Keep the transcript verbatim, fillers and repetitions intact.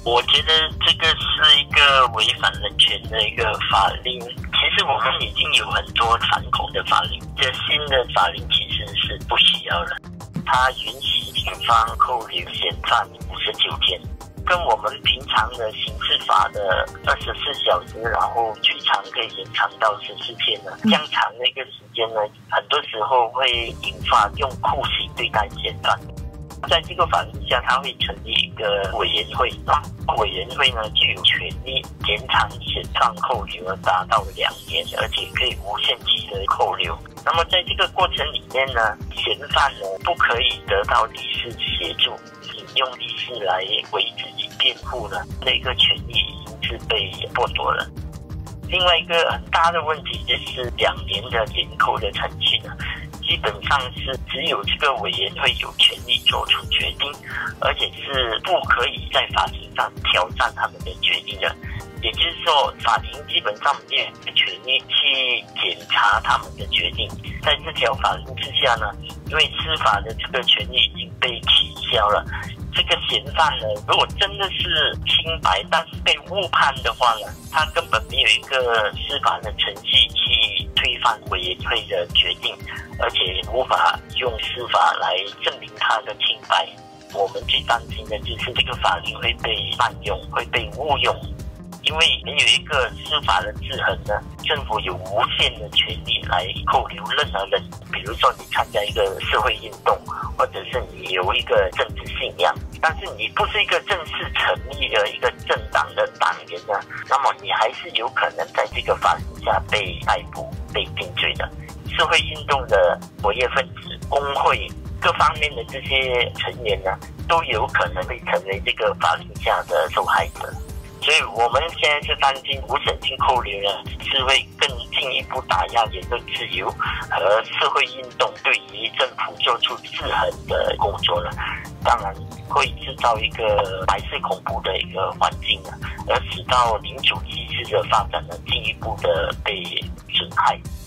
我觉得这个是一个违反人权的一个法令。其实我们已经有很多反恐的法令，这新的法令其实是不需要了。它允许警方扣留嫌犯五十九天，跟我们平常的刑事法的二十四小时，然后最长可以延长到十四天呢。这样长的一个时间呢，很多时候会引发用酷刑对待嫌犯。在这个法令下，它会成立一个委员会，那委员会呢就有权利延长嫌犯扣留达到两年，而且可以无限期的扣留。那么在这个过程里面呢，嫌犯呢不可以得到律师协助，引用律师来为自己辩护呢，这个权利已经是被剥夺了。另外一个很大的问题就是两年的延扣的程序呢，基本上是只有这个委员会有权利做出决定，而且是不可以在法庭上挑战他们的决定的。也就是说，法庭基本上没有权利去检查他们的决定。在这条法令之下呢，因为司法的这个权利已经被取消了，这个嫌犯呢，如果真的是清白，但是被误判的话呢，他根本没有一个司法的程序去推翻委员会的决定，而且无法用司法来证明他的清白。我们最担心的就是这个法令会被滥用，会被误用。因为没有一个司法的制衡呢，政府有无限的权利来扣留任何人。比如说你参加一个社会运动，或者是你有一个政治信仰，但是你不是一个正式成立的一个政党的党员呢，那么你还是有可能在这个法令下被逮捕、被定罪的。社会运动的活跃分子、工会各方面的这些成员呢，都有可能会成为这个法令下的受害者。所以我们现在是担心无审讯扣留呢，是会更进一步打压言论自由和社会运动对于政府做出制衡的工作了。当然会制造一个白色恐怖的一个环境呢，而使到民主机制的发展呢进一步的被损害。